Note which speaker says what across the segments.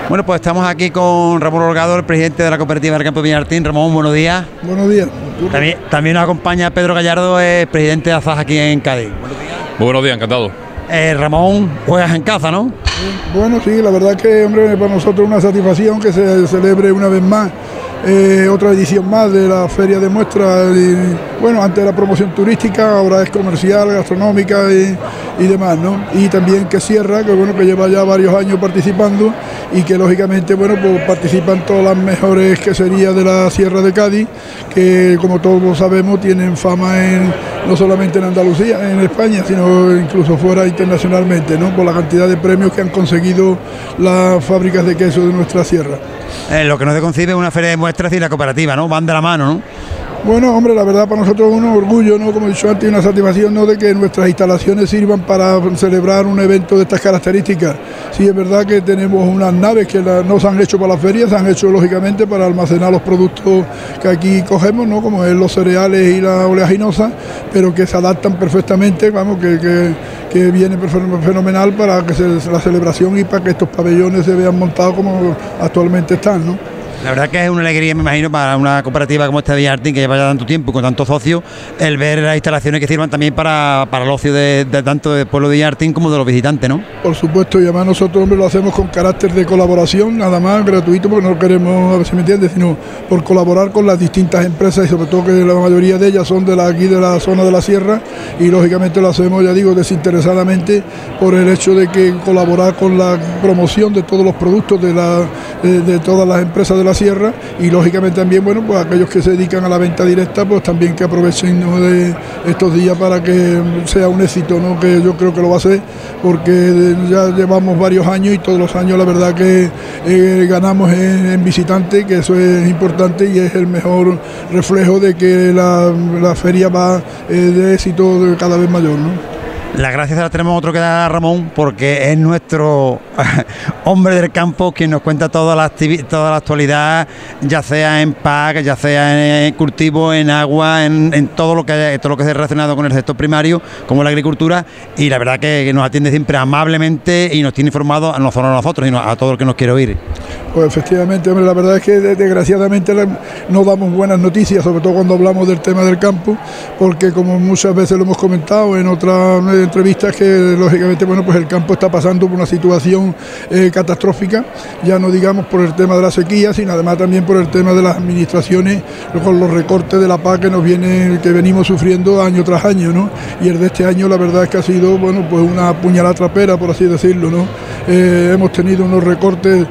Speaker 1: Bueno, pues estamos aquí con Ramón Holgado, el presidente de la cooperativa del Campo de Villartín. Ramón, buenos días.
Speaker 2: Buenos días.
Speaker 1: También nos acompaña Pedro Gallardo, presidente de Azaja aquí en Cádiz. Buenos días.
Speaker 3: Muy buenos días, encantado.
Speaker 1: Ramón, juegas en casa, ¿no?
Speaker 2: Bueno, sí, la verdad que, hombre, para nosotros una satisfacción que se celebre una vez más otra edición más de la feria de muestras. Y, bueno, antes era promoción turística, ahora es comercial, gastronómica y demás, ¿no? Y también que Sierra, que bueno, que lleva ya varios años participando y que lógicamente, bueno, pues participan todas las mejores queserías de la Sierra de Cádiz, que como todos sabemos tienen fama no solamente en Andalucía, en España, sino incluso fuera internacionalmente, ¿no? Por la cantidad de premios que han conseguido las fábricas de queso de nuestra sierra.
Speaker 1: Lo que no se concibe es una feria de muestras y la cooperativa, ¿no? Van de la mano, ¿no?
Speaker 2: Bueno, hombre, la verdad para nosotros es un orgullo, ¿no? Como he dicho antes, una satisfacción, ¿no? De que nuestras instalaciones sirvan para celebrar un evento de estas características. Sí, es verdad que tenemos unas naves que no se han hecho para las ferias, se han hecho lógicamente para almacenar los productos que aquí cogemos, ¿no? Como es los cereales y la oleaginosa, pero que se adaptan perfectamente, vamos, que viene fenomenal para que la celebración y para que estos pabellones se vean montados como actualmente están, ¿no?
Speaker 1: La verdad que es una alegría, me imagino, para una cooperativa como esta de Villartín, que lleva ya tanto tiempo con tantos socios, el ver las instalaciones que sirvan también para el ocio de tanto del pueblo de Villartín como de los visitantes, ¿no?
Speaker 2: Por supuesto, y además nosotros, hombre, lo hacemos con carácter de colaboración, nada más gratuito, porque no queremos, a ver si me entiendes, sino por colaborar con las distintas empresas y sobre todo que la mayoría de ellas son de aquí de la zona de la sierra y lógicamente lo hacemos, ya digo, desinteresadamente por el hecho de que colaborar con la promoción de todos los productos de todas las empresas de la sierra y lógicamente también, bueno, pues aquellos que se dedican a la venta directa, pues también que aprovechen, ¿no? de estos días para que sea un éxito, ¿no? Que yo creo que lo va a ser, porque ya llevamos varios años y todos los años la verdad que ganamos en visitantes, que eso es importante y es el mejor reflejo de que la feria va de éxito cada vez mayor, ¿no?
Speaker 1: Las gracias las tenemos otro que dar a Ramón, porque es nuestro hombre del campo quien nos cuenta toda la actualidad, ya sea en PAC, ya sea en cultivo, en agua, en todo lo que esté relacionado con el sector primario, como la agricultura, y la verdad que nos atiende siempre amablemente y nos tiene informados, no solo a nosotros, sino a todo el que nos quiere oír.
Speaker 2: Pues efectivamente, hombre, la verdad es que desgraciadamente no damos buenas noticias, sobre todo cuando hablamos del tema del campo, porque como muchas veces lo hemos comentado en otras entrevistas, que lógicamente, bueno, pues el campo está pasando por una situación catastrófica, ya no digamos por el tema de la sequía, sino además también por el tema de las administraciones, con los recortes de la PAC que venimos sufriendo año tras año, ¿no? Y el de este año la verdad es que ha sido, bueno, pues una puñalada trapera, por así decirlo, ¿no? Hemos tenido unos recortes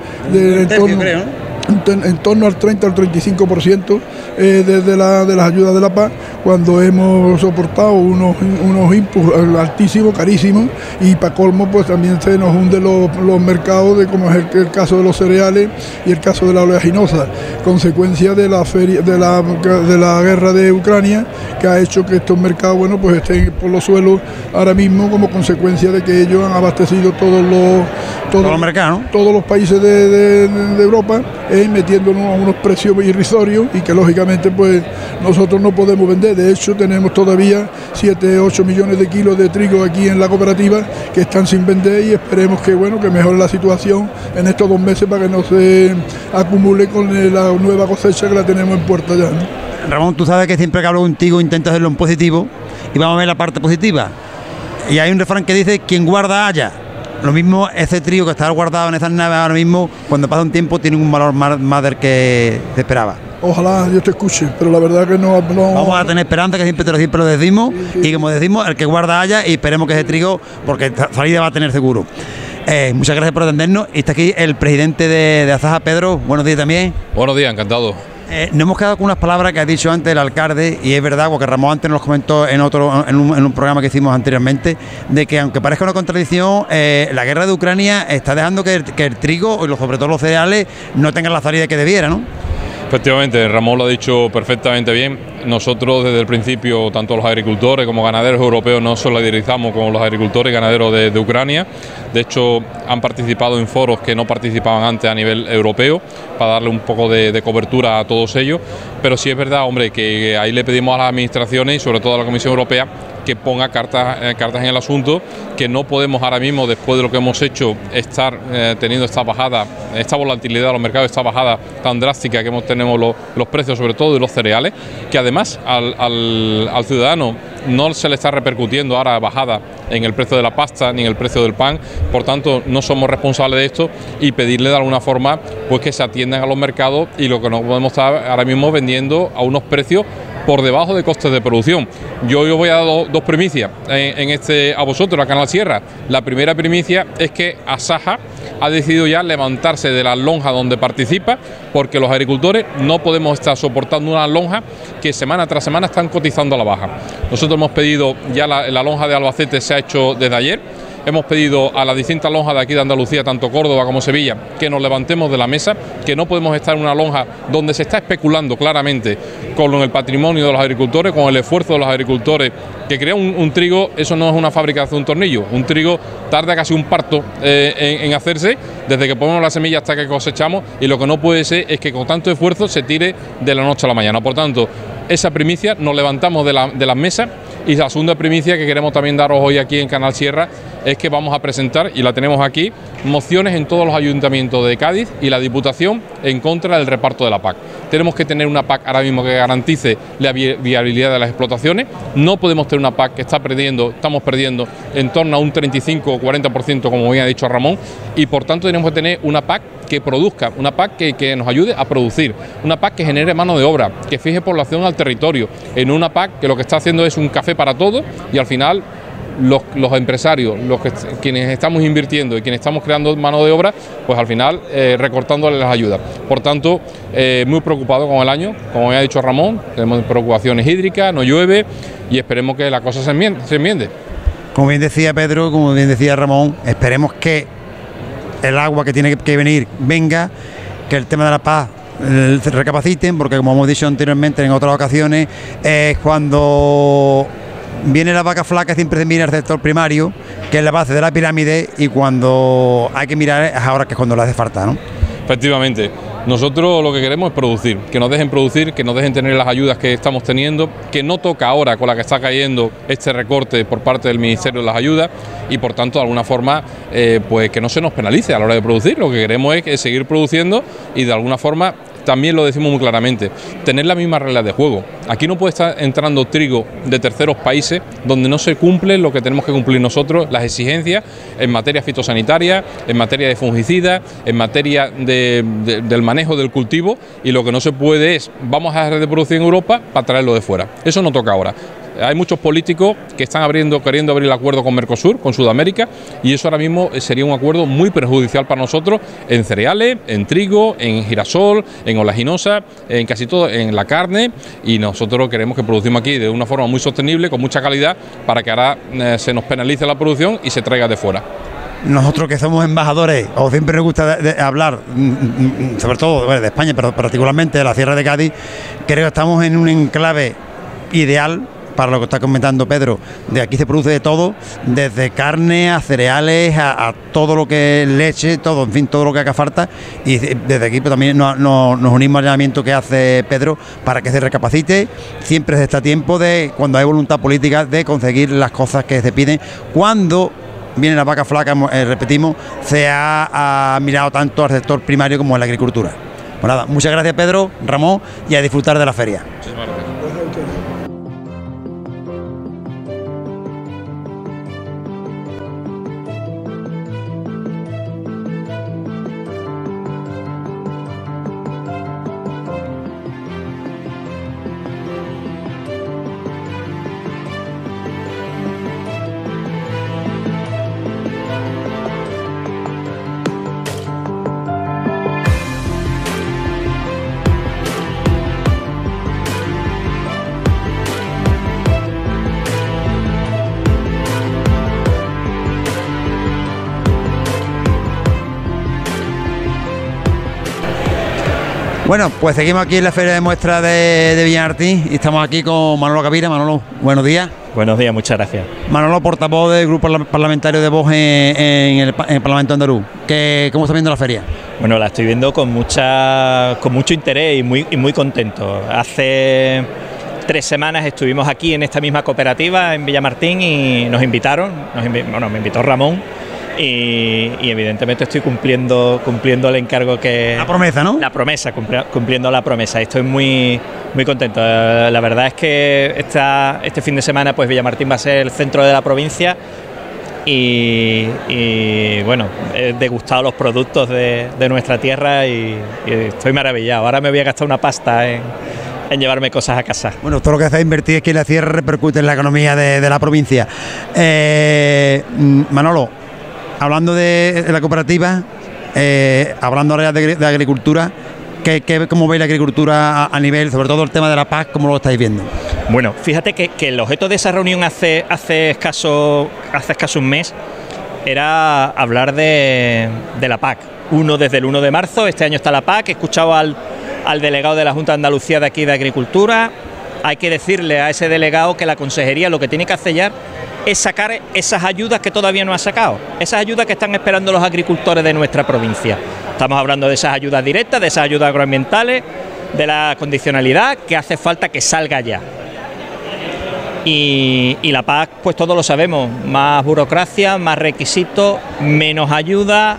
Speaker 2: en torno al 30 al 35% de las ayudas de la PAC, cuando hemos soportado unos inputs altísimos, carísimos, y para colmo pues también se nos hunden los mercados, como es el caso de los cereales y el caso de la oleaginosa, consecuencia de la guerra de Ucrania, que ha hecho que estos mercados, bueno, pues estén por los suelos ahora mismo, como consecuencia de que ellos han abastecido todos los mercados, ¿no? Todos los países de Europa, metiéndonos a unos precios irrisorios y que lógicamente pues nosotros no podemos vender. De hecho tenemos todavía 7-8 millones de kilos de trigo aquí en la cooperativa que están sin vender, y esperemos que, bueno, que mejore la situación en estos 2 meses para que no se acumule con la nueva cosecha que la tenemos en puerta ya, ¿no?
Speaker 1: Ramón, tú sabes que siempre que hablo contigo intento hacerlo en positivo y vamos a ver la parte positiva, y hay un refrán que dice: quien guarda halla. Lo mismo, ese trigo que está guardado en esas naves ahora mismo, cuando pasa un tiempo, tiene un valor más del que se esperaba.
Speaker 2: Ojalá Dios te escuche, pero la verdad que no...
Speaker 1: Vamos a tener esperanza, que siempre lo decimos, sí. Y como decimos, el que guarda haya, y esperemos que ese trigo, porque salida va a tener seguro. Muchas gracias por atendernos. Y está aquí el presidente de Azaja, Pedro. Buenos días también.
Speaker 3: Buenos días, encantado.
Speaker 1: Nos hemos quedado con unas palabras que ha dicho antes el alcalde, y es verdad, porque Ramón antes nos comentó en un programa que hicimos anteriormente, de que aunque parezca una contradicción, la guerra de Ucrania está dejando que el trigo, y sobre todo los cereales, no tengan la salida que debiera, ¿no?
Speaker 3: Efectivamente, Ramón lo ha dicho perfectamente bien. Nosotros desde el principio, tanto los agricultores como ganaderos europeos, nos solidarizamos con los agricultores y ganaderos de Ucrania. De hecho, han participado en foros que no participaban antes a nivel europeo, para darle un poco de cobertura a todos ellos. Pero sí es verdad, hombre, que ahí le pedimos a las administraciones y sobre todo a la Comisión Europea que ponga cartas en el asunto, que no podemos ahora mismo, después de lo que hemos hecho, estar teniendo esta bajada, esta volatilidad de los mercados, esta bajada tan drástica que tenemos los precios, sobre todo de los cereales, que además al ciudadano no se le está repercutiendo ahora bajada en el precio de la pasta ni en el precio del pan. Por tanto, no somos responsables de esto y pedirle de alguna forma pues que se atiendan a los mercados, y lo que no podemos estar ahora mismo vendiendo a unos precios por debajo de costes de producción. Yo os voy a dar dos primicias a vosotros, a Canal Sierra. La primera primicia es que Asaja ha decidido ya levantarse de la lonja donde participa, porque los agricultores no podemos estar soportando una lonja que semana tras semana están cotizando a la baja. Nosotros hemos pedido, ya la lonja de Albacete se ha hecho desde ayer. Hemos pedido a las distintas lonjas de aquí de Andalucía, tanto Córdoba como Sevilla, que nos levantemos de la mesa, que no podemos estar en una lonja donde se está especulando claramente con el patrimonio de los agricultores, con el esfuerzo de los agricultores, que crean un trigo. Eso no es una fábrica de hacer un tornillo. Un trigo tarda casi un parto en hacerse, desde que ponemos la semilla hasta que cosechamos, y lo que no puede ser es que con tanto esfuerzo se tire de la noche a la mañana. Por tanto, esa primicia, nos levantamos de las mesas. Y la segunda primicia que queremos también daros hoy aquí en Canal Sierra es que vamos a presentar, y la tenemos aquí, mociones en todos los ayuntamientos de Cádiz y la Diputación en contra del reparto de la PAC. Tenemos que tener una PAC ahora mismo que garantice la viabilidad de las explotaciones. No podemos tener una PAC que estamos perdiendo en torno a un 35 o 40%, como bien ha dicho Ramón, y por tanto tenemos que tener una PAC que produzca, una PAC que nos ayude a producir, una PAC que genere mano de obra, que fije población al territorio, en una PAC que lo que está haciendo es un café para todos, y al final los empresarios, quienes estamos invirtiendo y quienes estamos creando mano de obra, pues al final recortándoles las ayudas. Por tanto, muy preocupado con el año, como ya ha dicho Ramón, tenemos preocupaciones hídricas, no llueve, y esperemos que la cosa se enmiende.
Speaker 1: Como bien decía Pedro, como bien decía Ramón, esperemos que el agua que tiene que venir venga, que el tema de la paz se recapaciten, porque como hemos dicho anteriormente en otras ocasiones, es cuando viene la vaca flaca, siempre se mira al sector primario, que es la base de la pirámide, y cuando hay que mirar es ahora, que es cuando le hace falta, ¿no?
Speaker 3: Efectivamente, nosotros lo que queremos es producir, que nos dejen tener las ayudas que estamos teniendo, que no toca ahora con la que está cayendo este recorte por parte del Ministerio de las Ayudas, y por tanto de alguna forma pues que no se nos penalice a la hora de producir. Lo que queremos es seguir produciendo, y de alguna forma también lo decimos muy claramente, tener las mismas reglas de juego. Aquí no puede estar entrando trigo de terceros países donde no se cumple lo que tenemos que cumplir nosotros, las exigencias en materia fitosanitaria, en materia de fungicidas, en materia del manejo del cultivo, y lo que no se puede es, vamos a dejar de producir en Europa para traerlo de fuera. Eso no toca ahora. Hay muchos políticos que están queriendo abrir el acuerdo con Mercosur, con Sudamérica, y eso ahora mismo sería un acuerdo muy perjudicial para nosotros en cereales, en trigo, en girasol, en oleaginosa, en casi todo, en la carne, y nosotros queremos que producimos aquí de una forma muy sostenible, con mucha calidad, para que ahora se nos penalice la producción y se traiga de fuera.
Speaker 1: Nosotros que somos embajadores, o siempre nos gusta hablar, sobre todo de España, pero particularmente de la Sierra de Cádiz, creo que estamos en un enclave ideal para lo que está comentando Pedro. De aquí se produce de todo, desde carne a cereales, a todo lo que es leche, todo, en fin, todo lo que haga falta, y desde aquí pues, también nos unimos al llamamiento que hace Pedro para que se recapacite. Siempre se está a tiempo de, cuando hay voluntad política, de conseguir las cosas que se piden. Cuando viene la vaca flaca, repetimos, se ha mirado tanto al sector primario como a la agricultura. Pues nada, muchas gracias Pedro, Ramón, y a disfrutar de la feria.
Speaker 3: Muchísimas gracias.
Speaker 1: Bueno, pues seguimos aquí en la feria de muestra de Villamartín y estamos aquí con Manolo Capira. Manolo, buenos días.
Speaker 4: Buenos días, muchas gracias.
Speaker 1: Manolo, portavoz del grupo parlamentario de Vox en el Parlamento andaluz. ¿Cómo está viendo la feria?
Speaker 4: Bueno, la estoy viendo con mucho interés y muy contento. Hace 3 semanas estuvimos aquí en esta misma cooperativa en Villamartín y nos invitaron, me invitó Ramón y evidentemente estoy cumpliendo el encargo que...
Speaker 1: La promesa, ¿no?
Speaker 4: La promesa, cumpliendo la promesa. Estoy muy contento. La verdad es que este fin de semana pues Villamartín va a ser el centro de la provincia y bueno, he degustado los productos de nuestra tierra y estoy maravillado. Ahora me voy a gastar una pasta en llevarme cosas a casa.
Speaker 1: Bueno, todo lo que hace invertir aquí en la sierra repercute en la economía de la provincia. Manolo, hablando de la cooperativa, hablando ahora de agricultura, ¿cómo veis la agricultura a nivel, sobre todo el tema de la PAC, cómo lo estáis viendo?
Speaker 4: Bueno, fíjate que el objeto de esa reunión hace escaso un mes era hablar de la PAC. Desde el 1 de marzo, este año está la PAC, he escuchado al delegado de la Junta de Andalucía de aquí de Agricultura. Hay que decirle a ese delegado que la consejería lo que tiene que hacer ya es sacar esas ayudas que todavía no ha sacado, esas ayudas que están esperando los agricultores de nuestra provincia. Estamos hablando de esas ayudas directas, de esas ayudas agroambientales, de la condicionalidad, que hace falta que salga ya. Y la PAC, pues todos lo sabemos, más burocracia, más requisitos, menos ayuda,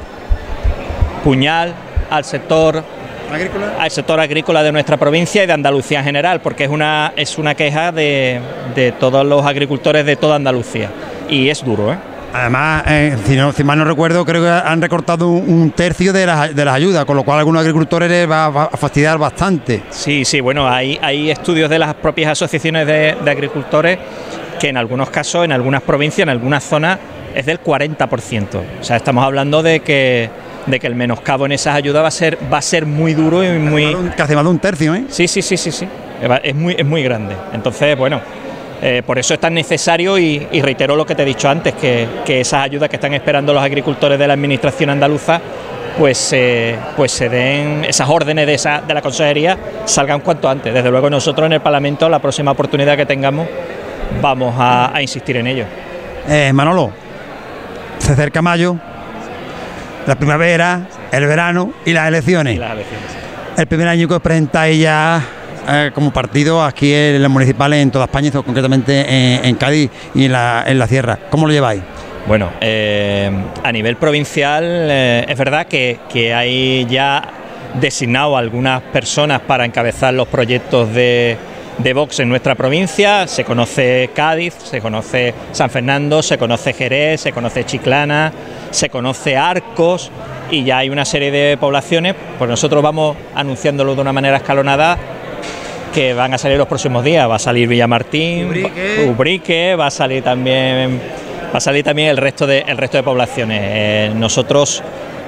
Speaker 4: puñal al sector agrícola de nuestra provincia y de Andalucía en general, porque es una queja de todos los agricultores de toda Andalucía y es duro, ¿eh?
Speaker 1: Además, si mal no recuerdo, creo que han recortado un tercio de las ayudas, con lo cual a algunos agricultores les va a fastidiar bastante.
Speaker 4: Sí, bueno, hay estudios de las propias asociaciones de agricultores que en algunos casos, en algunas provincias, en algunas zonas, es del 40%. O sea, estamos hablando de que el menoscabo en esas ayudas va a ser muy duro y muy...
Speaker 1: Casi más de un tercio, ¿eh?
Speaker 4: Sí. Es muy grande. Entonces, bueno, por eso es tan necesario y reitero lo que te he dicho antes, que esas ayudas que están esperando los agricultores de la administración andaluza, pues se den esas órdenes de la consejería, salgan cuanto antes. Desde luego nosotros en el Parlamento, la próxima oportunidad que tengamos, vamos a insistir en ello.
Speaker 1: Manolo, se acerca mayo, la primavera, el verano y las elecciones. El primer año que os presentáis ya como partido aquí en las municipales en toda España, concretamente en Cádiz y en la sierra. ¿Cómo lo lleváis?
Speaker 4: Bueno, a nivel provincial es verdad que hay ya designado algunas personas para encabezar los proyectos de Vox en nuestra provincia. Se conoce Cádiz, se conoce San Fernando, se conoce Jerez, se conoce Chiclana, se conoce Arcos y ya hay una serie de poblaciones, pues nosotros vamos anunciándolo de una manera escalonada, que van a salir los próximos días. Va a salir Villamartín, Ubrique, va a salir también el resto de poblaciones. Nosotros,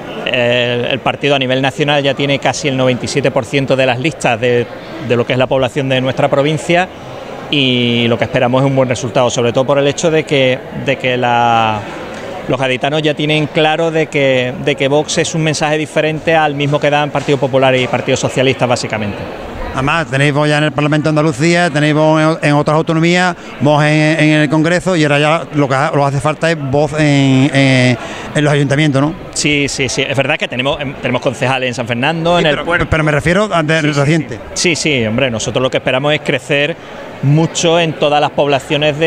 Speaker 4: el partido a nivel nacional ya tiene casi el 97% de las listas de lo que es la población de nuestra provincia y lo que esperamos es un buen resultado, sobre todo por el hecho de que los gaditanos ya tienen claro de que Vox es un mensaje diferente al mismo que dan Partido Popular y Partido Socialista, básicamente.
Speaker 1: Además, tenéis voz ya en el Parlamento de Andalucía, tenéis voz en otras autonomías, voz en el Congreso y ahora ya lo que hace falta es voz en los ayuntamientos, ¿no?
Speaker 4: Sí, es verdad que tenemos concejales en San Fernando,
Speaker 1: pero me refiero a reciente.
Speaker 4: Sí, hombre, nosotros lo que esperamos es crecer mucho en todas las poblaciones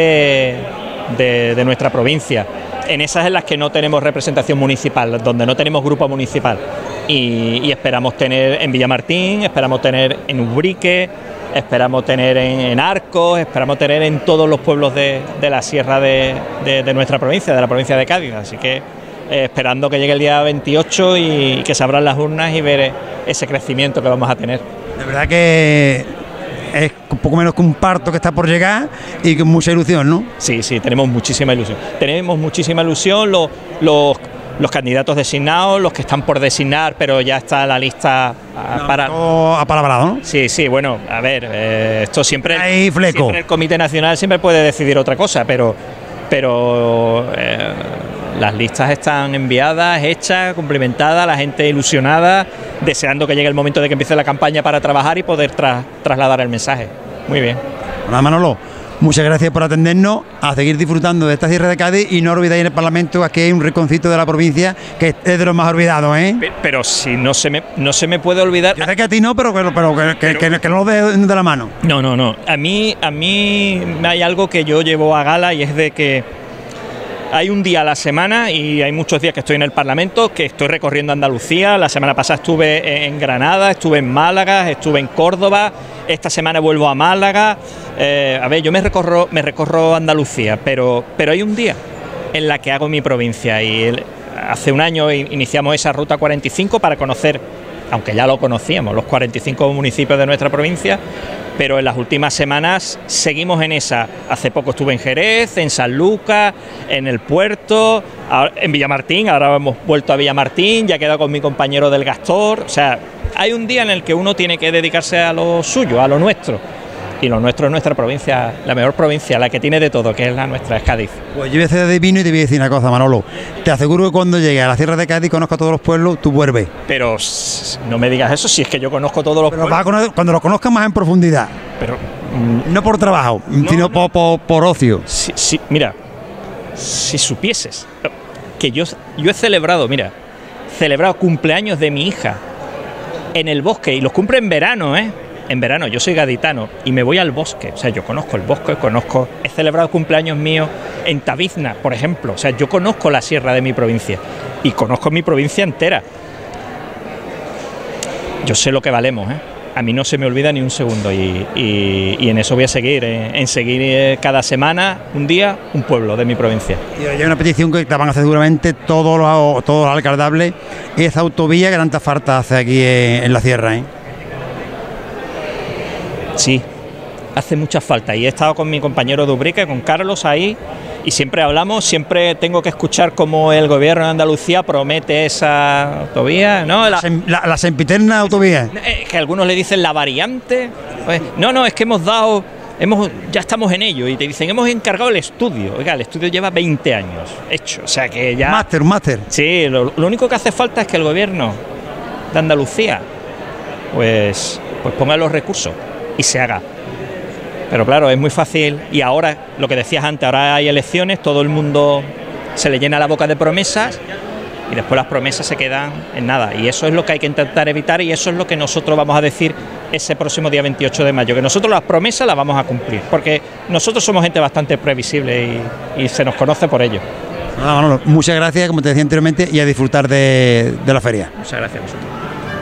Speaker 4: de nuestra provincia. En esas en las que no tenemos representación municipal, donde no tenemos grupo municipal. Y esperamos tener en Villamartín, esperamos tener en Ubrique, esperamos tener en Arcos, esperamos tener en todos los pueblos de la sierra de nuestra provincia, de la provincia de Cádiz. Así que esperando que llegue el día 28 y que se abran las urnas y ver ese crecimiento que vamos a tener.
Speaker 1: De verdad que es un poco menos que un parto que está por llegar y con mucha ilusión, ¿no?
Speaker 4: Sí, tenemos muchísima ilusión. Los candidatos designados, los que están por designar, pero ya está la lista para...
Speaker 1: Todo apalabrado, ¿no?
Speaker 4: Sí, bueno, a ver, esto siempre
Speaker 1: el
Speaker 4: Comité Nacional siempre puede decidir otra cosa, pero las listas están enviadas, hechas, cumplimentadas, la gente ilusionada, deseando que llegue el momento de que empiece la campaña para trabajar y poder trasladar el mensaje. Muy bien.
Speaker 1: Bueno, Manolo, Muchas gracias por atendernos, a seguir disfrutando de esta Sierra de Cádiz y no olvidéis en el Parlamento aquí hay un rinconcito de la provincia que es de los más olvidados, ¿eh?
Speaker 4: Pero si no se me puede olvidar.
Speaker 1: Yo sé que a ti no, pero que no lo dejes de la mano.
Speaker 4: No. A mí hay algo que yo llevo a gala y es de que hay un día a la semana y hay muchos días que estoy en el Parlamento, que estoy recorriendo Andalucía. La semana pasada estuve en Granada, estuve en Málaga, estuve en Córdoba. Esta semana vuelvo a Málaga. A ver, yo me recorro Andalucía, pero hay un día en la que hago mi provincia y hace un año iniciamos esa Ruta 45 para conocer, aunque ya lo conocíamos, los 45 municipios de nuestra provincia, pero en las últimas semanas seguimos en esa. Hace poco estuve en Jerez, en Sanlúcar, en el Puerto, en Villamartín, ahora hemos vuelto a Villamartín, ya he quedado con mi compañero del Gastor. O sea, hay un día en el que uno tiene que dedicarse a lo suyo, a lo nuestro. Y lo nuestro es nuestra provincia, la mejor provincia, la que tiene de todo, que es la nuestra, es Cádiz.
Speaker 1: Pues yo voy a hacer de vino y te voy a decir una cosa, Manolo. Te aseguro que cuando llegue a la Sierra de Cádiz y conozco a todos los pueblos, tú vuelves.
Speaker 4: Pero no me digas eso, si es que yo conozco todos los pueblos.
Speaker 1: Cuando lo conozcas más en profundidad.
Speaker 4: Pero
Speaker 1: no por trabajo, sino no. Por ocio.
Speaker 4: Sí, mira, si supieses que yo he celebrado cumpleaños de mi hija en el bosque, y los cumple en verano, En verano, yo soy gaditano y me voy al bosque, o sea, yo conozco el bosque, he celebrado cumpleaños míos en Tabizna, por ejemplo, o sea, yo conozco la sierra de mi provincia y conozco mi provincia entera. Yo sé lo que valemos, A mí no se me olvida ni un segundo y en eso voy a seguir, en seguir cada semana, un día, un pueblo de mi provincia.
Speaker 1: Y hay una petición que te van a hacer seguramente todos los alcaldables, esa autovía que tanta falta hace aquí en la sierra,
Speaker 4: Sí, hace mucha falta y he estado con mi compañero de Ubrique, con Carlos ahí, y siempre hablamos, siempre tengo que escuchar cómo el gobierno de Andalucía promete esa autovía, ¿no?
Speaker 1: La sempiterna autovía.
Speaker 4: Que algunos le dicen la variante. Pues, no, es que ya estamos en ello y te dicen, hemos encargado el estudio. Oiga, el estudio lleva 20 años hecho, o sea que ya...
Speaker 1: Un máster.
Speaker 4: Sí, lo único que hace falta es que el gobierno de Andalucía pues ponga los recursos y se haga. Pero claro, es muy fácil y ahora, lo que decías antes, ahora hay elecciones, todo el mundo se le llena la boca de promesas y después las promesas se quedan en nada y eso es lo que hay que intentar evitar y eso es lo que nosotros vamos a decir ese próximo día 28 de mayo, que nosotros las promesas las vamos a cumplir, porque nosotros somos gente bastante previsible y se nos conoce por ello.
Speaker 1: Manolo, muchas gracias, como te decía anteriormente, y a disfrutar de la feria.
Speaker 4: Muchas gracias a vosotros.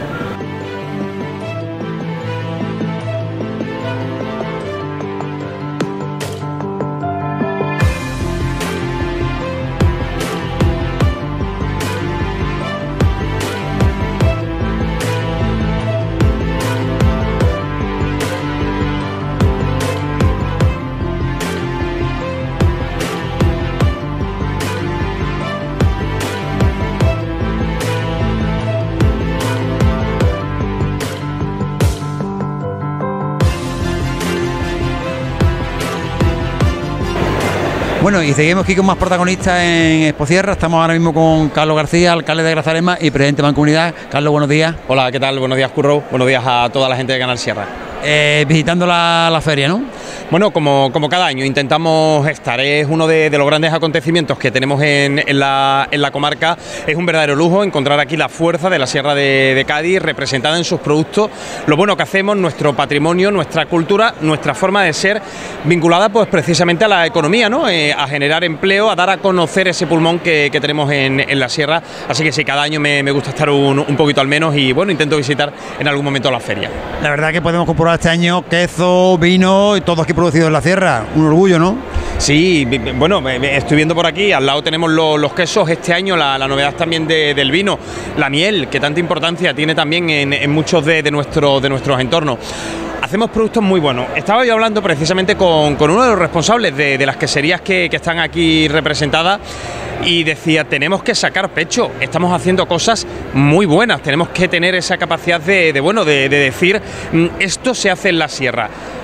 Speaker 1: Bueno, y seguimos aquí con más protagonistas en Exposierra. Estamos ahora mismo con Carlos García, alcalde de Grazalema y presidente de Mancomunidad. Carlos, buenos días.
Speaker 5: Hola, ¿qué tal? Buenos días, Curro. Buenos días a toda la gente de Canal Sierra.
Speaker 1: Visitando la feria, ¿no?
Speaker 5: Bueno, como cada año intentamos estar, es uno de los grandes acontecimientos que tenemos en la comarca. Es un verdadero lujo encontrar aquí la fuerza de la Sierra de Cádiz representada en sus productos, lo bueno que hacemos, nuestro patrimonio, nuestra cultura, nuestra forma de ser, vinculada pues precisamente a la economía, ¿no? A generar empleo, a dar a conocer ese pulmón que tenemos en la Sierra. Así que sí, cada año me gusta estar un poquito al menos y bueno, intento visitar en algún momento la feria.
Speaker 1: La verdad que podemos comprobar este año queso, vino y todo aquí producido en la sierra, un orgullo, ¿no?
Speaker 5: Sí, bueno, estoy viendo por aquí, al lado tenemos los quesos, este año la novedad también del vino, la miel, que tanta importancia tiene también en muchos de nuestros entornos. Hacemos productos muy buenos. Estaba yo hablando precisamente con uno de los responsables de las queserías que están aquí representadas y decía, tenemos que sacar pecho, estamos haciendo cosas muy buenas, tenemos que tener esa capacidad de decir, esto se hace en la sierra.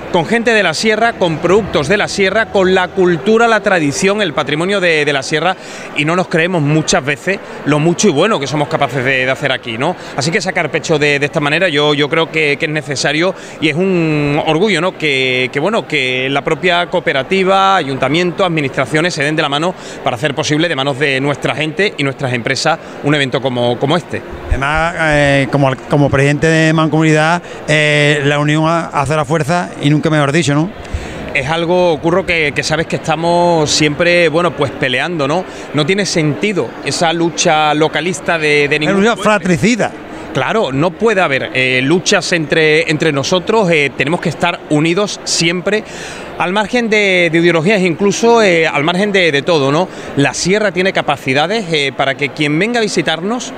Speaker 5: con gente de la sierra, con productos de la sierra, con la cultura, la tradición, el patrimonio de la sierra, y no nos creemos muchas veces lo mucho y bueno que somos capaces de hacer aquí, ¿no? Así que sacar pecho de esta manera yo creo que es necesario, y es un orgullo, ¿no? Que la propia cooperativa, ayuntamiento, administraciones se den de la mano para hacer posible de manos de nuestra gente y nuestras empresas un evento como este.
Speaker 1: Además, como presidente de Mancomunidad, la unión hace la fuerza, y nunca mejor dicho, ¿no?
Speaker 5: Es algo, Curro, que sabes que estamos siempre, pues peleando, ¿no? No tiene sentido esa lucha localista de ningún...
Speaker 1: Es una lucha fratricida.
Speaker 5: Claro, no puede haber luchas entre nosotros, tenemos que estar unidos siempre, al margen de ideologías, incluso al margen de todo, ¿no? La sierra tiene capacidades para que quien venga a visitarnos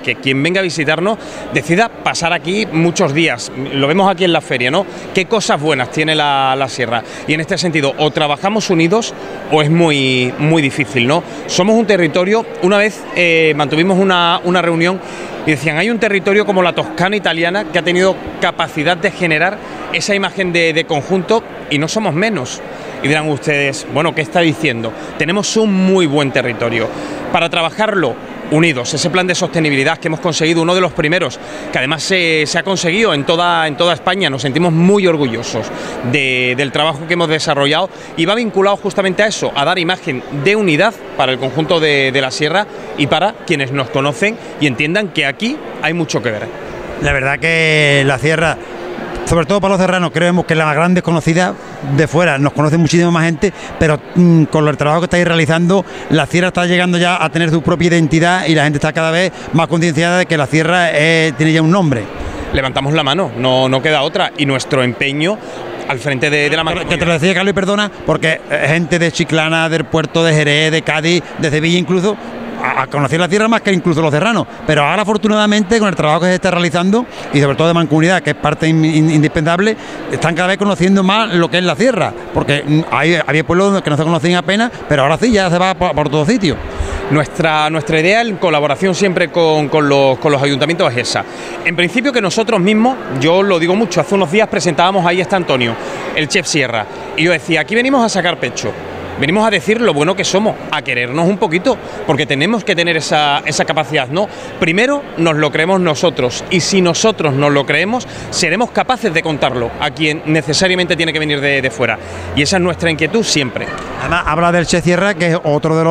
Speaker 5: decida pasar aquí muchos días. Lo vemos aquí en la feria, ¿no? Qué cosas buenas tiene la sierra. Y en este sentido, o trabajamos unidos o es muy, muy difícil, ¿no? Somos un territorio, una vez mantuvimos una reunión y decían, hay un territorio como la Toscana italiana que ha tenido capacidad de generar esa imagen de conjunto, y no somos menos. Y dirán ustedes, bueno, ¿qué está diciendo? Tenemos un muy buen territorio. Para trabajarlo unidos, ese plan de sostenibilidad que hemos conseguido, uno de los primeros, que además se ha conseguido en toda España, nos sentimos muy orgullosos del trabajo que hemos desarrollado, y va vinculado justamente a eso, a dar imagen de unidad para el conjunto de la sierra y para quienes nos conocen y entiendan que aquí hay mucho que ver.
Speaker 1: La verdad que la sierra, sobre todo para los serranos, creemos que es la más grande desconocida de fuera. Nos conoce muchísima más gente, pero con el trabajo que estáis realizando, la sierra está llegando ya a tener su propia identidad, y la gente está cada vez más concienciada de que la sierra tiene ya un nombre.
Speaker 5: Levantamos la mano, no queda otra, y nuestro empeño al frente de la Mancomunidad.
Speaker 1: Que te lo decía, Carlos, y perdona, porque gente de Chiclana, del puerto de Jerez, de Cádiz, de Sevilla incluso, a conocer la tierra más que incluso los serranos, pero ahora afortunadamente con el trabajo que se está realizando, y sobre todo de Mancomunidad, que es parte indispensable, están cada vez conociendo más lo que es la sierra, porque había pueblos que no se conocían apenas, pero ahora sí, ya se va por todo sitio.
Speaker 5: Nuestra idea en colaboración siempre con los ayuntamientos es esa. En principio, que nosotros mismos, yo lo digo mucho, hace unos días presentábamos, ahí está Antonio, el chef Sierra, y yo decía, aquí venimos a sacar pecho. Venimos a decir lo bueno que somos, a querernos un poquito, porque tenemos que tener esa capacidad, ¿no? Primero nos lo creemos nosotros, y si nosotros nos lo creemos, seremos capaces de contarlo a quien necesariamente tiene que venir de fuera. Y esa es nuestra inquietud siempre.
Speaker 1: Además, habla del Chef Sierra, que es otro de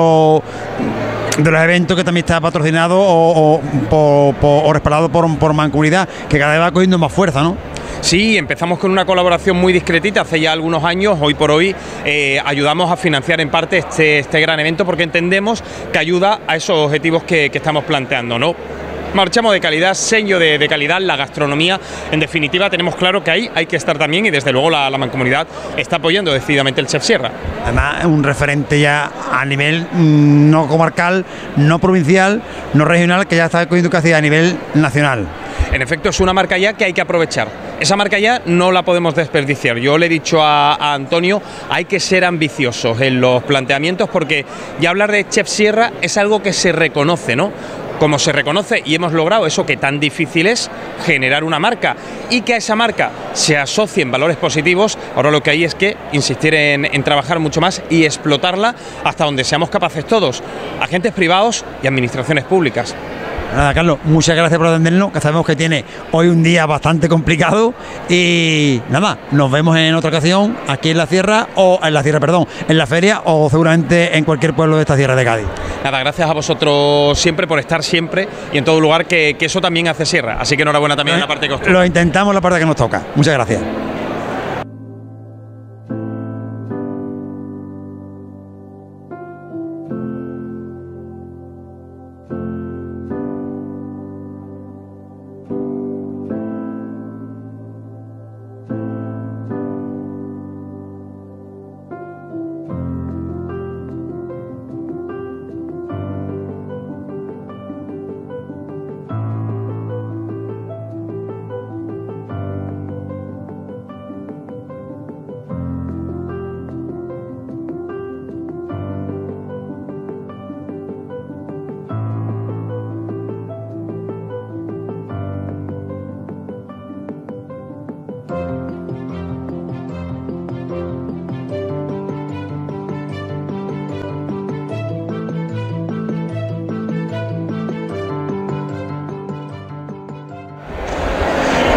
Speaker 1: los eventos que también está patrocinado o respaldado por Mancomunidad, que cada vez va cogiendo más fuerza, ¿no?
Speaker 5: Sí, empezamos con una colaboración muy discretita hace ya algunos años. Hoy por hoy ayudamos a financiar en parte este gran evento, porque entendemos que ayuda a esos objetivos que estamos planteando, ¿no? Marchamos de calidad, sello de calidad, la gastronomía, en definitiva tenemos claro que ahí hay que estar también, y desde luego la Mancomunidad está apoyando decididamente el Chef Sierra.
Speaker 1: Además, un referente ya a nivel no comarcal, no provincial, no regional, que ya está cogiendo casi a nivel nacional.
Speaker 5: En efecto, es una marca ya que hay que aprovechar. Esa marca ya no la podemos desperdiciar. Yo le he dicho a Antonio, hay que ser ambiciosos en los planteamientos, porque ya hablar de Chef Sierra es algo que se reconoce, ¿no? Como se reconoce, y hemos logrado eso que tan difícil es, generar una marca, y que a esa marca se asocien valores positivos. Ahora lo que hay es que insistir en trabajar mucho más y explotarla hasta donde seamos capaces todos, agentes privados y administraciones públicas.
Speaker 1: Nada, Carlos, muchas gracias por atendernos, que sabemos que tiene hoy un día bastante complicado, y nada, nos vemos en otra ocasión aquí en la sierra, en la feria, o seguramente en cualquier pueblo de esta sierra de Cádiz.
Speaker 5: Nada, gracias a vosotros siempre por estar siempre y en todo lugar, que eso también hace sierra, así que enhorabuena también en la parte que os toca.
Speaker 1: Lo intentamos, la parte que nos toca. Muchas gracias.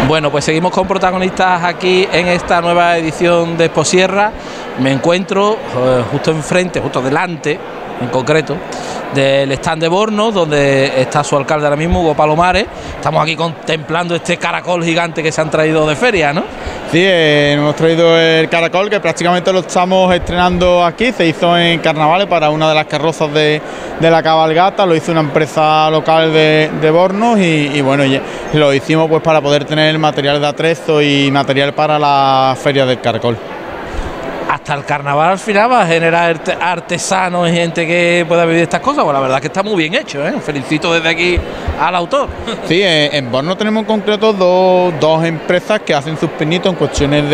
Speaker 6: Bueno, pues seguimos con protagonistas aquí en esta nueva edición de Exposierra. Me encuentro justo enfrente, justo delante, en concreto, del stand de Bornos, donde está su alcalde ahora mismo, Hugo Palomares. Estamos aquí contemplando este caracol gigante que se han traído de feria, ¿no?
Speaker 7: Sí, hemos traído el caracol, que prácticamente lo estamos estrenando aquí. Se hizo en Carnavales para una de las carrozas de la cabalgata, lo hizo una empresa local de Bornos y bueno, lo hicimos pues para poder tener material de atrezo y material para la feria del caracol.
Speaker 6: Hasta el carnaval al final va a generar artesanos y gente que pueda vivir estas cosas. Pues la verdad es que está muy bien hecho, ¿eh? Felicito desde aquí al autor.
Speaker 7: Sí, en Bornos tenemos en concreto dos empresas que hacen sus pinitos en cuestiones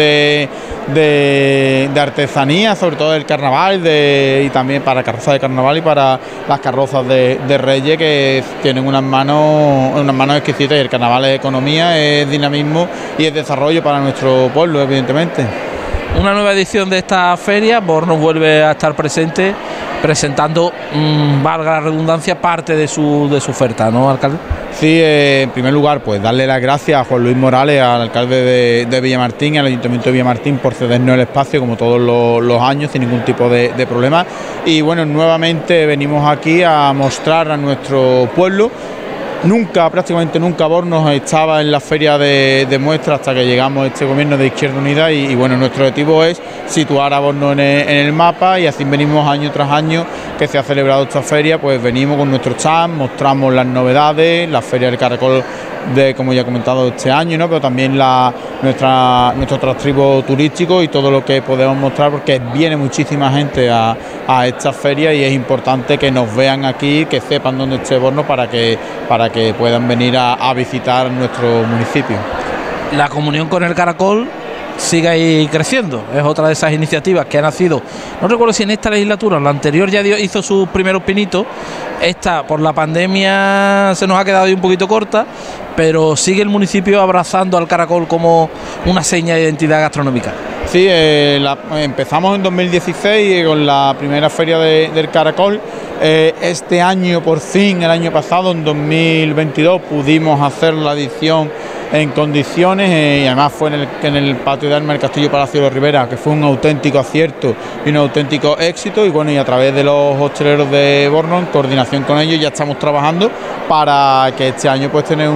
Speaker 7: de artesanía, sobre todo del carnaval y también para carrozas de carnaval y para las carrozas de Reyes, que tienen unas manos exquisitas. Y el carnaval es economía, es dinamismo y es desarrollo para nuestro pueblo, evidentemente.
Speaker 6: Una nueva edición de esta feria. Bornos vuelve a estar presente presentando, valga la redundancia, parte de su oferta, ¿no, alcalde?
Speaker 7: Sí, en primer lugar, pues darle las gracias a Juan Luis Morales, al alcalde de Villamartín y al Ayuntamiento de Villamartín por cedernos el espacio como todos los años sin ningún tipo de problema. Y bueno, nuevamente venimos aquí a mostrar a nuestro pueblo. Prácticamente nunca Bornos estaba en la feria de muestras hasta que llegamos a este gobierno de Izquierda Unida y bueno, nuestro objetivo es situar a Bornos en el mapa y así venimos año tras año que se ha celebrado esta feria, pues venimos con nuestro stand, mostramos las novedades, la feria del caracol como ya he comentado este año, ¿no? Pero también nuestro atractivo turístico y todo lo que podemos mostrar, porque viene muchísima gente a esta feria y es importante que nos vean aquí, que sepan dónde esté Bornos para que puedan venir a visitar nuestro municipio.
Speaker 6: La comunión con el caracol sigue ahí creciendo, es otra de esas iniciativas que ha nacido, no recuerdo si en esta legislatura o en la anterior ya hizo sus primeros pinitos. Esta por la pandemia se nos ha quedado ahí un poquito corta, pero sigue el municipio abrazando al caracol como una seña de identidad gastronómica.
Speaker 7: Sí, empezamos en 2016 con la primera feria del caracol. Este año, por fin, el año pasado, en 2022, pudimos hacer la edición en condiciones y además fue en el patio de armas del Castillo Palacio de Rivera, que fue un auténtico acierto y un auténtico éxito. Y bueno, y a través de los hosteleros de Bornos, en coordinación con ellos, ya estamos trabajando para que este año pues tener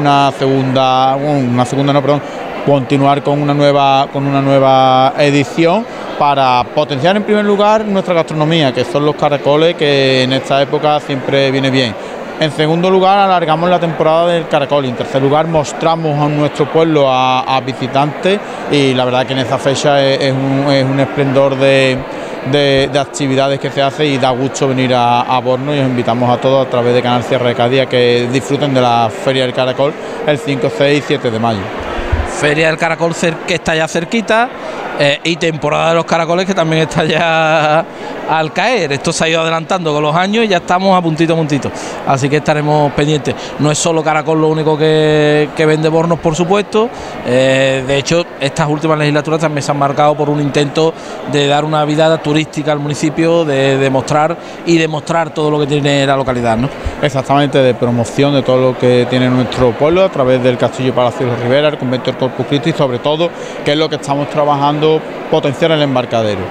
Speaker 7: continuar con una nueva edición para potenciar en primer lugar nuestra gastronomía, que son los caracoles, que en esta época siempre viene bien. En segundo lugar, alargamos la temporada del caracol y en tercer lugar mostramos a nuestro pueblo a visitantes y la verdad que en esta fecha es un esplendor de actividades que se hace y da gusto venir a Bornos y os invitamos a todos a través de Canal Sierra de Cádiz a que disfruten de la Feria del Caracol el 5, 6 y 7 de mayo.
Speaker 6: Feria del Caracol que está ya cerquita y temporada de los caracoles que también está ya al caer. Esto se ha ido adelantando con los años y ya estamos a puntito, así que estaremos pendientes. No es solo caracol lo único que vende Bornos, por supuesto. De hecho, estas últimas legislaturas también se han marcado por un intento de dar una vida turística al municipio, de demostrar todo lo que tiene la localidad, ¿no?
Speaker 7: Exactamente, de promoción de todo lo que tiene nuestro pueblo a través del Castillo Palacio de Rivera, el convento del Corpus Christi y sobre todo, que es lo que estamos trabajando, potenciar el embarcadero.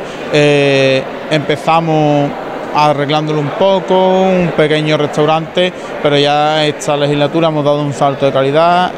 Speaker 7: Empezamos arreglándolo un poco, un pequeño restaurante, pero ya esta legislatura hemos dado un salto de calidad.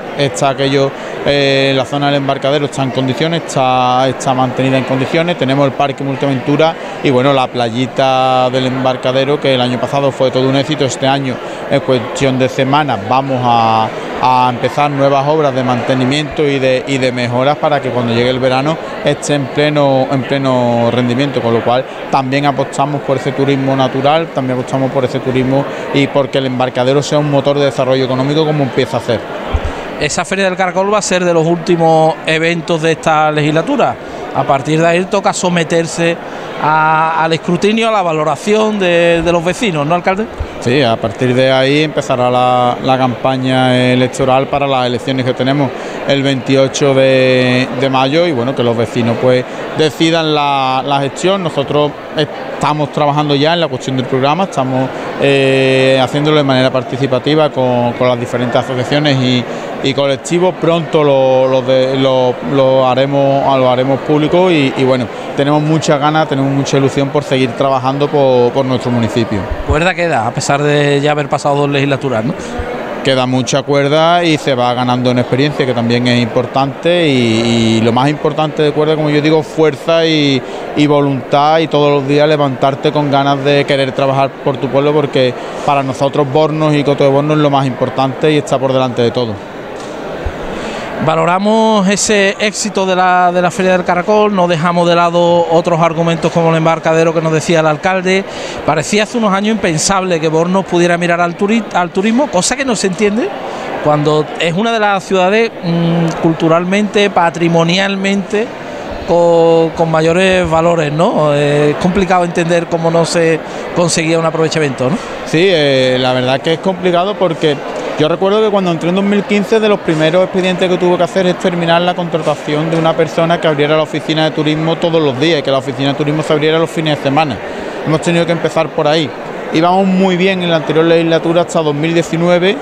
Speaker 7: La zona del embarcadero está en condiciones, está mantenida en condiciones. Tenemos el parque multiaventura y bueno, la playita del embarcadero, que el año pasado fue todo un éxito. Este año, en cuestión de semanas, vamos a empezar nuevas obras de mantenimiento y de mejoras para que cuando llegue el verano esté en pleno rendimiento, con lo cual también apostamos por ese turismo natural, también apostamos por ese turismo y porque el embarcadero sea un motor de desarrollo económico como empieza a hacer.
Speaker 6: Esa Feria del Caracol va a ser de los últimos eventos de esta legislatura. A partir de ahí toca someterse al escrutinio, a la valoración de los vecinos, ¿no, alcalde?
Speaker 7: Sí, a partir de ahí empezará la campaña electoral para las elecciones que tenemos el 28 de mayo y bueno, que los vecinos pues decidan la gestión. Nosotros estamos trabajando ya en la cuestión del programa, estamos haciéndolo de manera participativa con las diferentes asociaciones y colectivos. Pronto lo haremos público y bueno, tenemos muchas ganas, tenemos mucha ilusión por seguir trabajando por nuestro municipio.
Speaker 6: Cuerda queda, a pesar de ya haber pasado 2 legislaturas, ¿no?
Speaker 7: Queda mucha cuerda y se va ganando en experiencia, que también es importante, y lo más importante de cuerda, como yo digo, fuerza y voluntad, y todos los días levantarte con ganas de querer trabajar por tu pueblo, porque para nosotros Bornos y Coto de Bornos es lo más importante y está por delante de todo.
Speaker 6: Valoramos ese éxito de la Feria del Caracol, no dejamos de lado otros argumentos como el embarcadero que nos decía el alcalde. Parecía hace unos años impensable que Bornos pudiera mirar al turismo, cosa que no se entiende cuando es una de las ciudades culturalmente, patrimonialmente, con mayores valores, ¿no? Es complicado entender cómo no se conseguía un aprovechamiento, ¿no?
Speaker 7: Sí, la verdad que es complicado, porque yo recuerdo que cuando entré en 2015, de los primeros expedientes que tuve que hacer es terminar la contratación de una persona que abriera la oficina de turismo todos los días, y que la oficina de turismo se abriera los fines de semana. Hemos tenido que empezar por ahí. Íbamos muy bien en la anterior legislatura hasta 2019,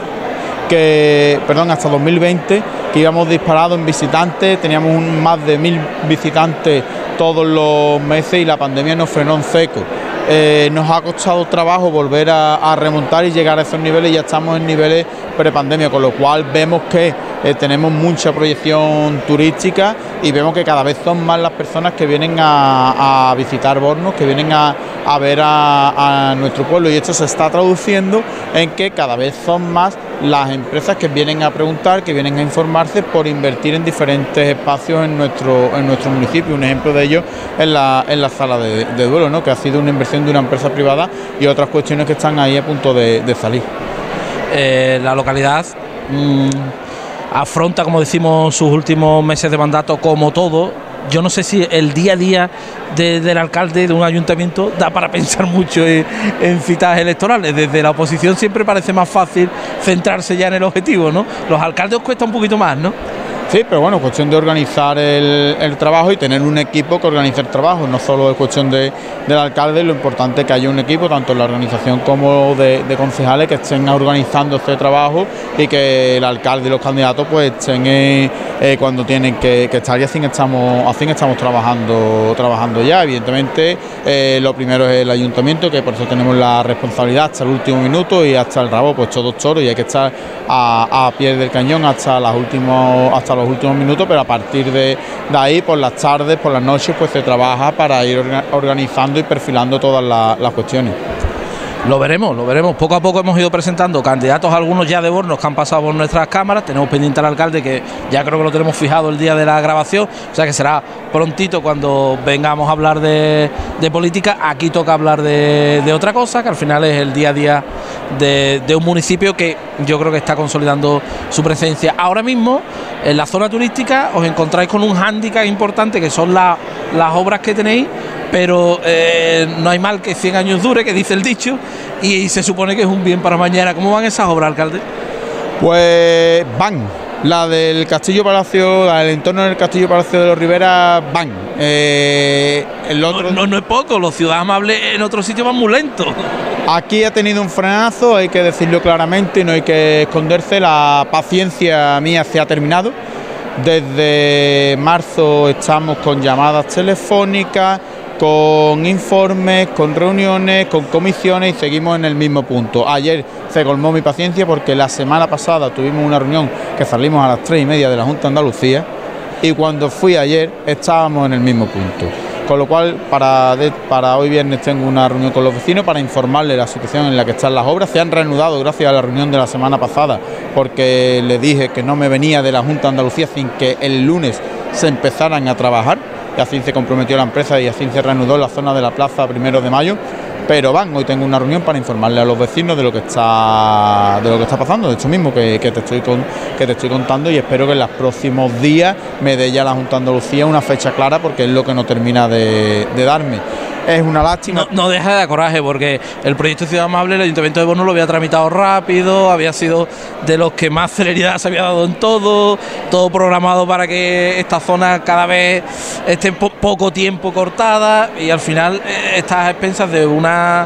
Speaker 7: hasta 2020, que íbamos disparados en visitantes, teníamos más de 1000 visitantes todos los meses, y la pandemia nos frenó en seco. Nos ha costado trabajo volver a remontar y llegar a esos niveles. Ya estamos en niveles prepandemia, con lo cual vemos que tenemos mucha proyección turística, y vemos que cada vez son más las personas que vienen a visitar Bornos, que vienen a ver a nuestro pueblo, y esto se está traduciendo en que cada vez son más las empresas que vienen a preguntar, que vienen a informarse por invertir en diferentes espacios en nuestro municipio. Un ejemplo de ello es la sala de duelo, ¿no?, que ha sido una inversión de una empresa privada, y otras cuestiones que están ahí a punto de salir.
Speaker 6: La localidad afronta, como decimos, sus últimos meses de mandato como todo. Yo no sé si el día a día del alcalde de un ayuntamiento da para pensar mucho en citas electorales. Desde la oposición siempre parece más fácil centrarse ya en el objetivo, ¿no? Los alcaldes os cuesta un poquito más, ¿no?
Speaker 7: Sí, pero bueno, cuestión de organizar el trabajo y tener un equipo que organice el trabajo. No solo es cuestión del alcalde, lo importante es que haya un equipo, tanto en la organización como de concejales, que estén organizando este trabajo, y que el alcalde y los candidatos pues estén cuando tienen que estar, y así estamos trabajando ya. Evidentemente, lo primero es el ayuntamiento, que por eso tenemos la responsabilidad hasta el último minuto, y hasta el rabo pues todos toros, y hay que estar a pie del cañón hasta los últimos minutos, pero a partir de ahí, por las tardes, por las noches, pues se trabaja para ir organizando y perfilando todas las cuestiones.
Speaker 6: Lo veremos. Poco a poco hemos ido presentando candidatos, algunos ya de Bornos que han pasado por nuestras cámaras. Tenemos pendiente al alcalde, que ya creo que lo tenemos fijado el día de la grabación, o sea que será prontito cuando vengamos a hablar de política. Aquí toca hablar de otra cosa, que al final es el día a día de un municipio que yo creo que está consolidando su presencia. Ahora mismo, en la zona turística, os encontráis con un hándicap importante, que son las obras que tenéis, pero no hay mal que 100 años dure, que dice el dicho, y se supone que es un bien para mañana. ¿Cómo van esas obras, alcalde?
Speaker 7: Pues van. La del Castillo Palacio, la del entorno del Castillo Palacio de los Rivera, van. El otro...
Speaker 6: no es poco, los ciudades amables en otros sitios van muy lentos.
Speaker 7: Aquí ha tenido un frenazo, hay que decirlo claramente, no hay que esconderse. La paciencia mía se ha terminado. Desde marzo estamos con llamadas telefónicas, con informes, con reuniones, con comisiones, y seguimos en el mismo punto. Ayer se colmó mi paciencia, porque la semana pasada tuvimos una reunión que salimos a las 3:30 de la Junta de Andalucía, y cuando fui ayer estábamos en el mismo punto. Con lo cual, para hoy viernes tengo una reunión con los vecinos para informarles la situación en la que están las obras. Se han reanudado gracias a la reunión de la semana pasada, porque les dije que no me venía de la Junta de Andalucía sin que el lunes se empezaran a trabajar, y así se comprometió la empresa, y así se reanudó la zona de la plaza 1 de mayo. Pero hoy tengo una reunión para informarle a los vecinos de lo que está pasando, de esto mismo que te estoy contando, y espero que en los próximos días me dé ya la Junta de Andalucía una fecha clara, porque es lo que no termina de darme. Es una lástima.
Speaker 6: No deja de dar coraje, porque el proyecto Ciudad Amable, el Ayuntamiento de Bornos lo había tramitado rápido, había sido de los que más celeridad se había dado en todo programado para que esta zona cada vez esté poco tiempo cortada, y al final estás a expensas de una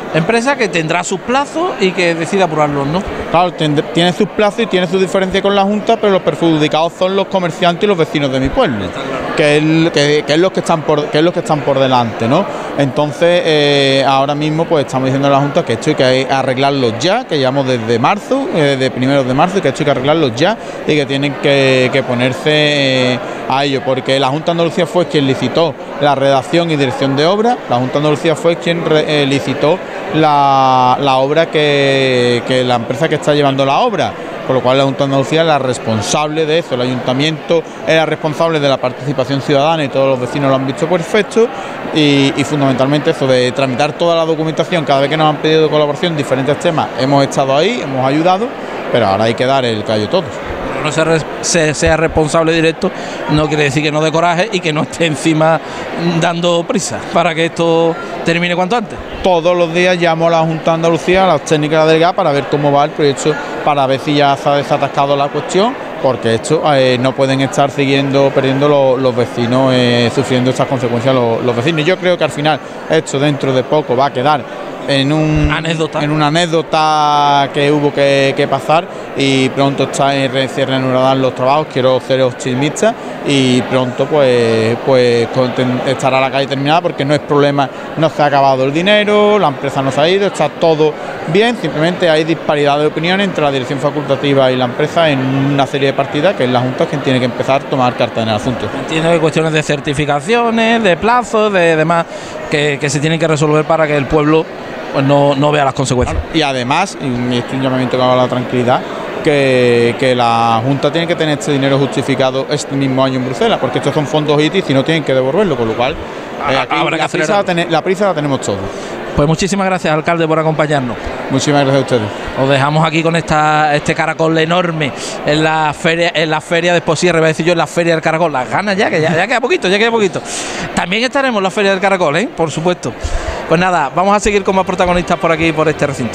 Speaker 6: empresa que tendrá sus plazos y que decide apurarlos, ¿no?
Speaker 7: Claro, tiene sus plazos y tiene su diferencia con la Junta, pero los perjudicados son los comerciantes y los vecinos de mi pueblo, que es los que están por delante, ¿no? Entonces, ahora mismo pues estamos diciendo a la Junta que esto hay que arreglarlo ya, que llevamos desde marzo, desde primeros de marzo, y que esto hay que arreglarlo ya y que tienen que ponerse a ello, porque la Junta de Andalucía fue quien licitó la redacción y dirección de obra, la Junta de Andalucía fue quien licitó la obra que la empresa que está llevando la obra, con lo cual la Junta de Andalucía es la responsable de eso, el Ayuntamiento era responsable de la participación ciudadana y todos los vecinos lo han visto perfecto y fundamentalmente eso de tramitar toda la documentación, cada vez que nos han pedido colaboración, diferentes temas, hemos estado ahí, hemos ayudado, pero ahora hay que dar el callo todos.
Speaker 6: No sea responsable directo no quiere decir que no dé coraje y que no esté encima dando prisa para que esto termine cuanto antes.
Speaker 7: Todos los días llamo a la Junta de Andalucía, a las técnicas de la delegada, para ver cómo va el proyecto, para ver si ya se ha desatascado la cuestión, porque esto no pueden estar perdiendo los vecinos, sufriendo estas consecuencias los vecinos. Y yo creo que al final esto dentro de poco va a quedar en una anécdota que hubo que pasar, y pronto está en cierre en los trabajos. Quiero ser optimista y pronto pues estará la calle terminada, porque no es problema, no se ha acabado el dinero, la empresa no se ha ido, está todo bien, simplemente hay disparidad de opinión entre la dirección facultativa y la empresa en una serie de partidas que es la Junta quien tiene que empezar a tomar carta en el asunto.
Speaker 6: Entiendo que cuestiones de certificaciones, de plazos, de demás que se tienen que resolver para que el pueblo pues no vea las consecuencias.
Speaker 7: Y además, y esto es un llamamiento que hago a la tranquilidad, que la Junta tiene que tener este dinero justificado este mismo año en Bruselas, porque estos son fondos ITI y no tienen que devolverlo, con lo cual la prisa la tenemos todos.
Speaker 6: Pues muchísimas gracias, alcalde, por acompañarnos.
Speaker 7: Muchísimas gracias a ustedes.
Speaker 6: Os dejamos aquí con este caracol enorme en la feria de Esposierra, voy a decir yo, en la feria del caracol. Las ganas ya queda poquito, También estaremos en la feria del caracol, por supuesto. Pues nada, vamos a seguir con más protagonistas por aquí, por este recinto.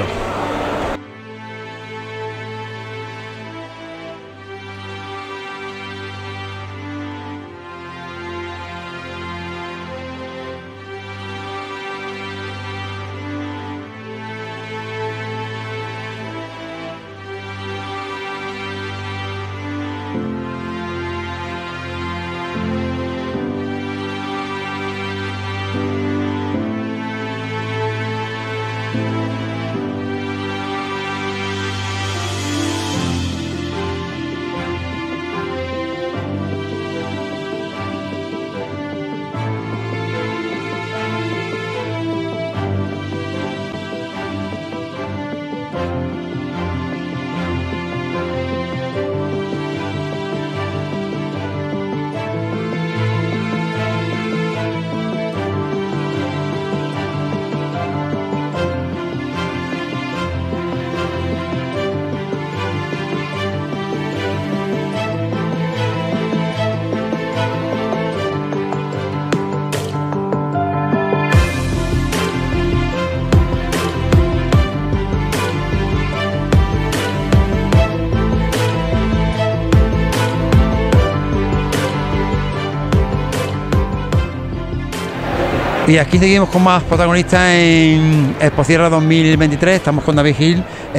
Speaker 1: Y aquí seguimos con más protagonistas en Esposierra 2023. Estamos con David Gil,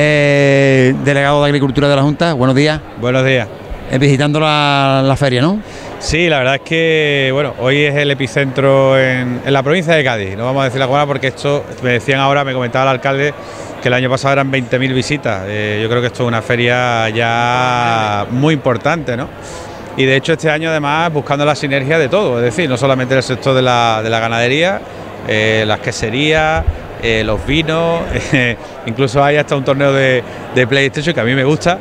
Speaker 1: delegado de Agricultura de la Junta. Buenos días.
Speaker 8: Buenos días.
Speaker 1: Visitando la feria, ¿no?
Speaker 8: Sí, la verdad es que bueno, hoy es el epicentro en la provincia de Cádiz. No vamos a decir la comunidad porque esto, me decían ahora, me comentaba el alcalde, que el año pasado eran 20.000 visitas. Yo creo que esto es una feria ya muy importante, ¿no? Y de hecho este año además buscando la sinergia de todo, es decir, no solamente el sector de la ganadería, las queserías, los vinos, incluso hay hasta un torneo de PlayStation que a mí me gusta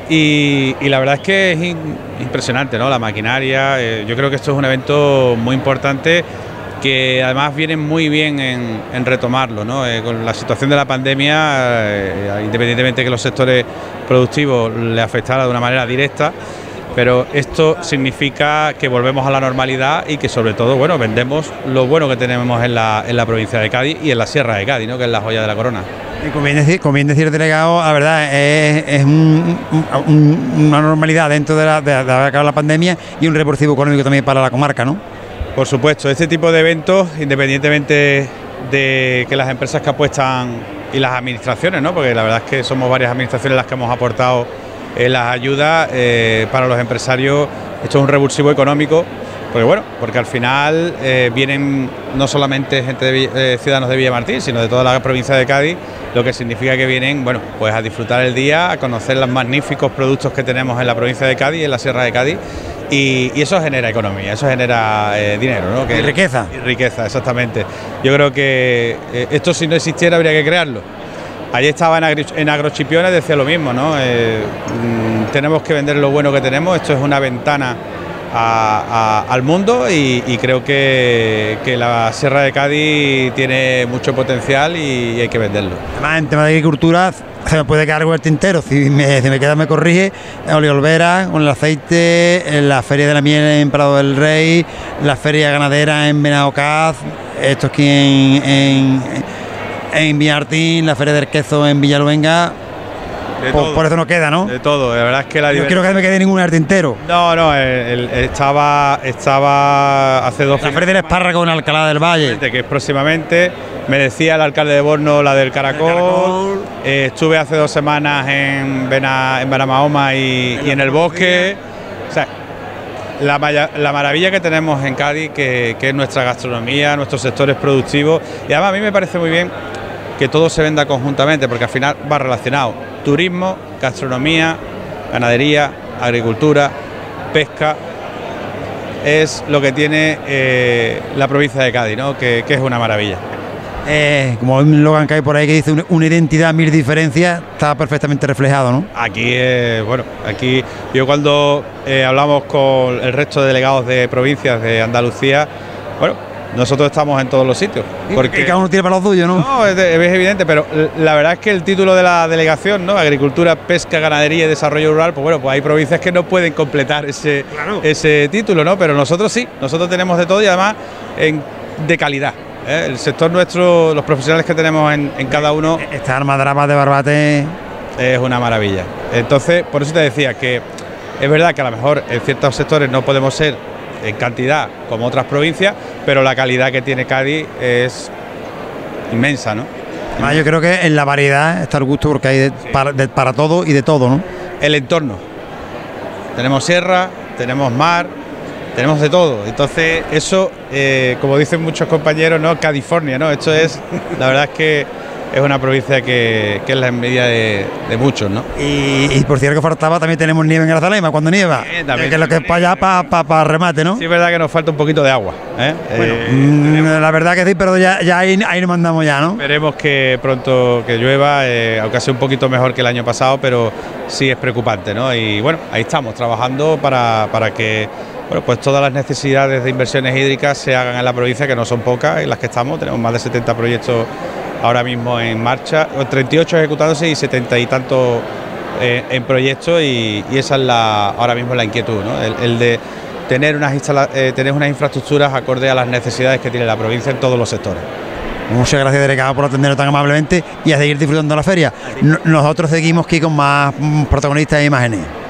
Speaker 8: y la verdad es que es impresionante, ¿no? La maquinaria, yo creo que esto es un evento muy importante que además viene muy bien en retomarlo, ¿no? Con la situación de la pandemia, independientemente de que los sectores productivos le afectara de una manera directa, pero esto significa que volvemos a la normalidad y que sobre todo, bueno, vendemos lo bueno que tenemos en la provincia de Cádiz y en la Sierra de Cádiz, ¿no? Que es la joya de la corona.
Speaker 1: Y conviene decir, delegado, la verdad, es una normalidad dentro de haber acabado la pandemia y un revulsivo económico también para la comarca, ¿no?
Speaker 8: Por supuesto, este tipo de eventos, independientemente de que las empresas que apuestan y las administraciones, ¿no? Porque la verdad es que somos varias administraciones las que hemos aportado las ayudas para los empresarios. Esto es un revulsivo económico, porque al final vienen no solamente gente ciudadanos de Villamartín, sino de toda la provincia de Cádiz, lo que significa que vienen, pues a disfrutar el día, a conocer los magníficos productos que tenemos en la provincia de Cádiz, en la Sierra de Cádiz, y eso genera economía, eso genera dinero, ¿no?
Speaker 1: Y riqueza.
Speaker 8: Y riqueza, exactamente. Yo creo que esto, si no existiera, habría que crearlo. Ayer estaba en Agrochipiones, decía lo mismo, ¿no? Tenemos que vender lo bueno que tenemos, esto es una ventana al mundo, y creo que la Sierra de Cádiz tiene mucho potencial y hay que venderlo.
Speaker 1: Además, en tema de agricultura se me puede quedar algo el tintero, si me queda me corrige. Oliolvera con el aceite, la Feria de la Miel en Prado del Rey, la Feria Ganadera en Benavocaz, esto aquí en Villamartín, la Feria del Queso en Villalbenga. Por eso no queda, ¿no?
Speaker 8: De todo, la verdad es que
Speaker 1: no quiero que me quede ninguna del tintero.
Speaker 8: No, estaba hace 2
Speaker 1: La Feria del Espárrago en Alcalá del Valle,
Speaker 8: que es próximamente. Me decía el alcalde de Borno la del Caracol. Estuve hace 2 semanas en Benamahoma y en el Bosque. O sea, la maravilla que tenemos en Cádiz, que es nuestra gastronomía, nuestros sectores productivos, y además a mí me parece muy bien que todo se venda conjuntamente, porque al final va relacionado: turismo, gastronomía, ganadería, agricultura, pesca. Es lo que tiene la provincia de Cádiz, ¿no? Que es una maravilla.
Speaker 1: Como un Logan que hay por ahí que dice una identidad, 1000 diferencias, está perfectamente reflejado, ¿no?
Speaker 8: Aquí, aquí yo cuando hablamos con el resto de delegados de provincias de Andalucía, nosotros estamos en todos los sitios.
Speaker 1: Porque cada uno tiene para los suyos, ¿no?
Speaker 8: No, es evidente, pero la verdad es que el título de la delegación, ¿no? Agricultura, pesca, ganadería y desarrollo rural, pues hay provincias que no pueden completar ese título, ¿no? Pero nosotros sí, nosotros tenemos de todo, y además de calidad. El sector nuestro, los profesionales que tenemos en cada uno.
Speaker 1: Esta armadrama de Barbate
Speaker 8: es una maravilla. Entonces, por eso te decía que es verdad que a lo mejor en ciertos sectores no podemos ser en cantidad como otras provincias, pero la calidad que tiene Cádiz es inmensa, ¿no?
Speaker 1: Además, yo creo que en la variedad está el gusto, porque hay para todo y de todo, ¿no?
Speaker 8: El entorno. Tenemos sierra, tenemos mar, tenemos de todo. Entonces, eso, como dicen muchos compañeros, ¿no? California, ¿no? Esto es, la verdad es que es una provincia que es la envidia de muchos, ¿no?
Speaker 1: Y por cierto que faltaba, también tenemos nieve en Grazalema cuando nieva, que es lo que es para allá, para remate, ¿no?
Speaker 8: Sí, es verdad que nos falta un poquito de agua,
Speaker 1: la verdad que sí, pero ya ahí nos mandamos ya, ¿no?
Speaker 8: Esperemos que pronto que llueva, aunque sea un poquito mejor que el año pasado, pero sí es preocupante, ¿no? Y ahí estamos trabajando para que pues todas las necesidades de inversiones hídricas se hagan en la provincia, que no son pocas, en las que estamos. Tenemos más de 70 proyectos ahora mismo en marcha, 38 ejecutándose y 70 y tantos en proyectos, y esa es ahora mismo la inquietud, ¿no? El de tener unas infraestructuras acorde a las necesidades que tiene la provincia en todos los sectores.
Speaker 1: Muchas gracias, delegado, por atendernos tan amablemente y a seguir disfrutando de la feria. Nosotros seguimos aquí con más protagonistas e imágenes.